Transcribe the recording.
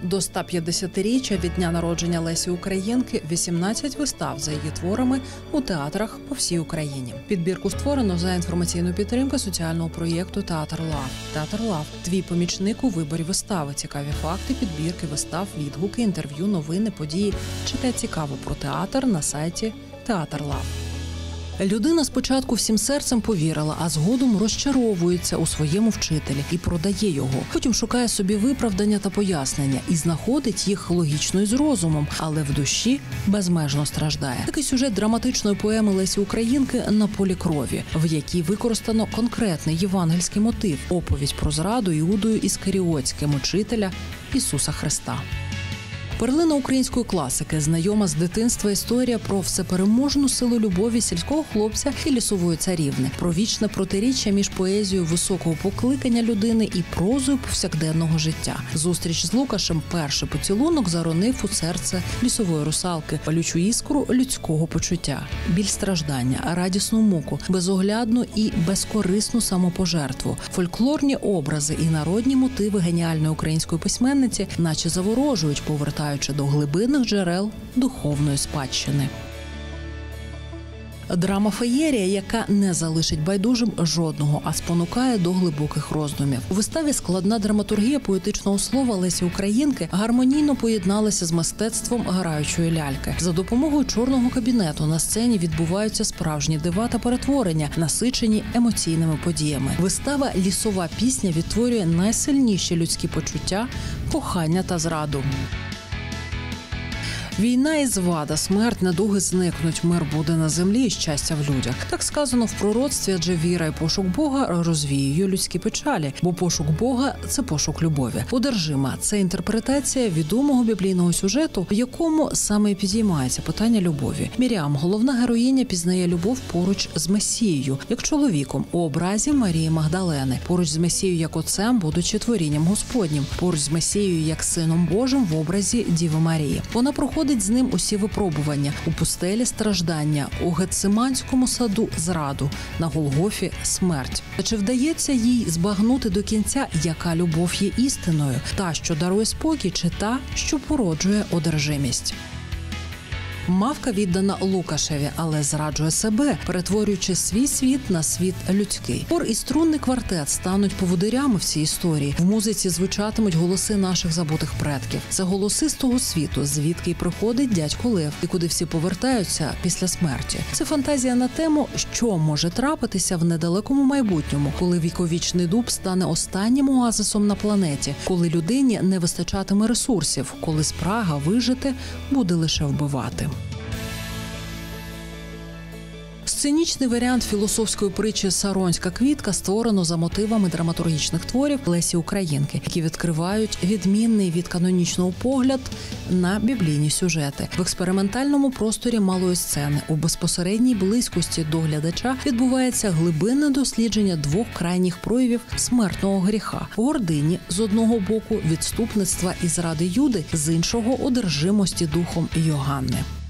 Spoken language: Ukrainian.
До 150-річчя від дня народження Лесі Українки 18 вистав за її творами у театрах по всій Україні. Підбірку створено за інформаційну підтримку соціального проєкту «Театр Лав». «Театр Лав» – твій помічник у виборі вистави. Цікаві факти, підбірки вистав, відгуки, інтерв'ю, новини, події. Читай цікаво про театр на сайті «Театр Лав». Людина спочатку всім серцем повірила, а згодом розчаровується у своєму вчителі і продає його. Потім шукає собі виправдання та пояснення і знаходить їх логічно і з розумом, але в душі безмежно страждає. Такий сюжет драматичної поеми Лесі Українки «На полі крові», в якій використано конкретний євангельський мотив – оповідь про зраду Іудою Іскаріотським учителя Ісуса Христа. Перлина української класики, знайома з дитинства історія про всепереможну силу любові сільського хлопця і лісової царівни, про вічне протиріччя між поезією високого покликання людини і прозою повсякденного життя. Зустріч з Лукашем, перший поцілунок заронив у серце лісової русалки, палючу іскру людського почуття, біль страждання, радісну муку, безоглядну і безкорисну самопожертву, фольклорні образи і народні мотиви геніальної української письменниці наче заворожують, повертаючи до глибинних джерел духовної спадщини. Драма-феєрія, яка не залишить байдужим жодного, а спонукає до глибоких роздумів. У виставі складна драматургія поетичного слова Лесі Українки гармонійно поєдналася з мистецтвом граючої ляльки. За допомогою чорного кабінету на сцені відбуваються справжні дива та перетворення, насичені емоційними подіями. Вистава «Лісова пісня» відтворює найсильніші людські почуття, кохання та зраду. Війна і звада, смерть, недуги зникнуть, мир буде на землі і щастя в людях. Так сказано в пророцтві, адже віра і пошук Бога розвіює людські печалі, бо пошук Бога – це пошук любові. «Одержима» – це інтерпретація відомого біблійного сюжету, в якому саме і підіймається питання любові. Міріам, головна героїня, пізнає любов поруч з Месією, як чоловіком, у образі Марії Магдалени, поруч з Месією як отцем, будучи творінням Господнім, поруч з Месією як сином Божим в образі Діви Марії. Вона проходить з ним усі випробування, у пустелі страждання, у Гециманському саду зраду, на Голгофі смерть. Та чи вдається їй збагнути до кінця, яка любов є істиною? Та, що дарує спокій, чи та, що породжує одержимість? Мавка віддана Лукашеві, але зраджує себе, перетворюючи свій світ на світ людський. Хор і струнний квартет стануть поводирями в цій історії. В музиці звучатимуть голоси наших забутих предків. Це голоси з того світу, звідки й приходить дядько Лев, і куди всі повертаються після смерті. Це фантазія на тему, що може трапитися в недалекому майбутньому, коли віковічний дуб стане останнім оазисом на планеті, коли людині не вистачатиме ресурсів, коли спрага вижити буде лише вбивати. Сценічний варіант філософської притчі «Саронська квітка» створено за мотивами драматургічних творів Лесі Українки, які відкривають відмінний від канонічного погляд на біблійні сюжети. В експериментальному просторі малої сцени у безпосередній близькості до глядача відбувається глибинне дослідження двох крайніх проявів смертного гріха – гордині з одного боку, відступництва і зради Юди, з іншого – одержимості духом Йоганни.